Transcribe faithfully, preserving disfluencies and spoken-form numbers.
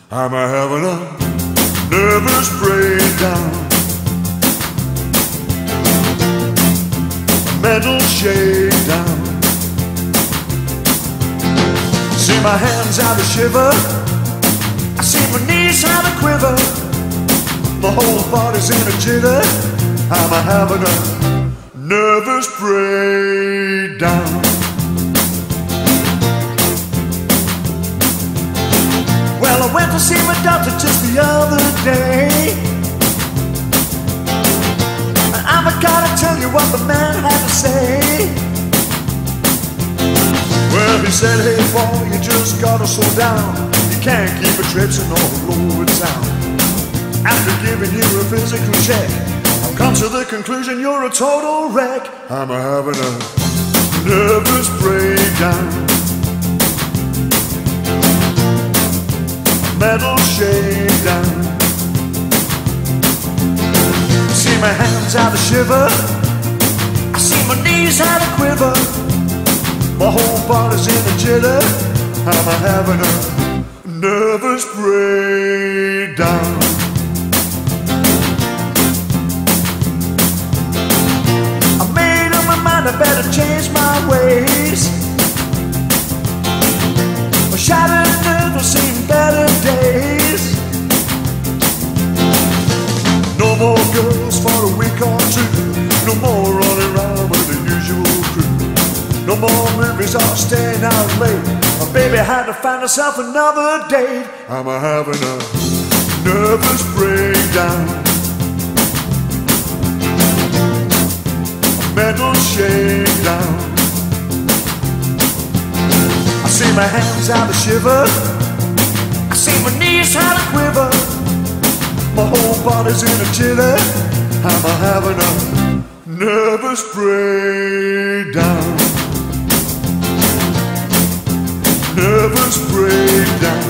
I'm a having a nervous breakdown, a mental shakedown. See my hands how to shiver, I see my knees how to quiver, my whole body's in a jitter. I'm a having a nervous breakdown. Well, I went to see my doctor just the other day, and I've gotta tell you what the man had to say. Well, he said, hey boy, you just gotta slow down, you can't keep a traipsing all over town. After giving you a physical check, I've come to the conclusion you're a total wreck. I'm a having a nervous breakdown, mental shakedown. See my hands how to shiver, I see my knees how to quiver, my whole body's in a jitter. I'm a having a nervous breakdown. I made up my mind I better change my ways. My shattered nerves will seen better days. No more girls for a week or two, no more running around with the usual crew, no more movies or staying out late. My baby had to find herself another date. I'm a having a nervous breakdown, a mental shakedown. I see my hands how to shiver, I see my knees how to quiver, my whole body's in a jitter. I'm a having a nervous breakdown, nervous breakdown.